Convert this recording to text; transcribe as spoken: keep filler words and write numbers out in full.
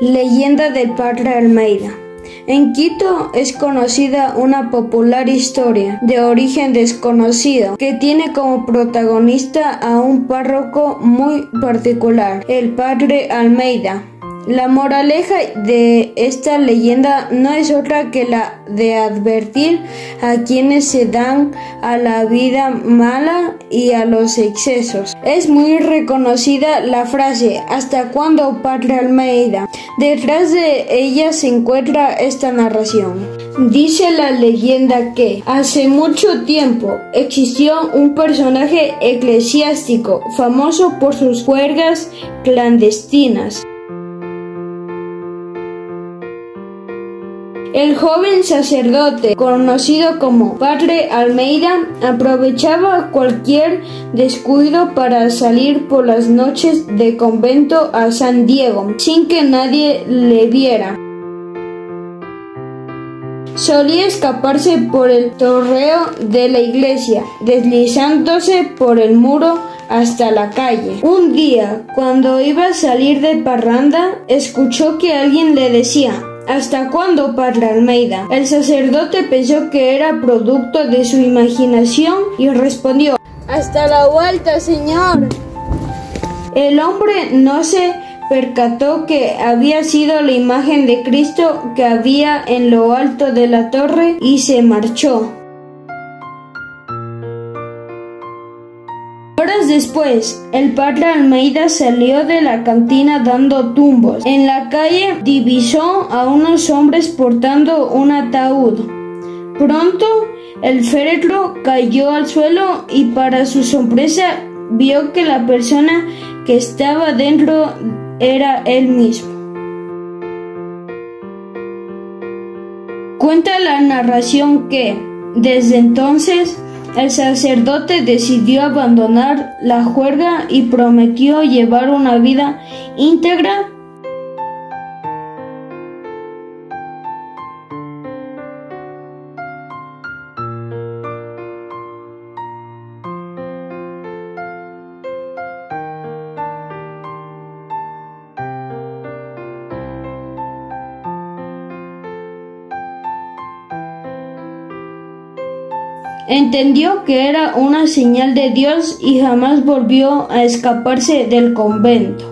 Leyenda del Padre Almeida. En Quito es conocida una popular historia de origen desconocido que tiene como protagonista a un párroco muy particular, el Padre Almeida. La moraleja de esta leyenda no es otra que la de advertir a quienes se dan a la vida mala y a los excesos. Es muy reconocida la frase ¿hasta cuándo, Padre Almeida? Detrás de ella se encuentra esta narración. Dice la leyenda que hace mucho tiempo existió un personaje eclesiástico famoso por sus juergas clandestinas. El joven sacerdote, conocido como Padre Almeida, aprovechaba cualquier descuido para salir por las noches de convento a San Diego, sin que nadie le viera. Solía escaparse por el torreo de la iglesia, deslizándose por el muro hasta la calle. Un día, cuando iba a salir de parranda, escuchó que alguien le decía: ¿hasta cuándo, Padre Almeida? El sacerdote pensó que era producto de su imaginación y respondió: ¡hasta la vuelta, señor! El hombre no se percató que había sido la imagen de Cristo que había en lo alto de la torre y se marchó. Horas después, el Padre Almeida salió de la cantina dando tumbos. En la calle divisó a unos hombres portando un ataúd. Pronto, el féretro cayó al suelo y para su sorpresa vio que la persona que estaba dentro era él mismo. Cuenta la narración que, desde entonces, el sacerdote decidió abandonar la juerga y prometió llevar una vida íntegra. Entendió que era una señal de Dios y jamás volvió a escaparse del convento.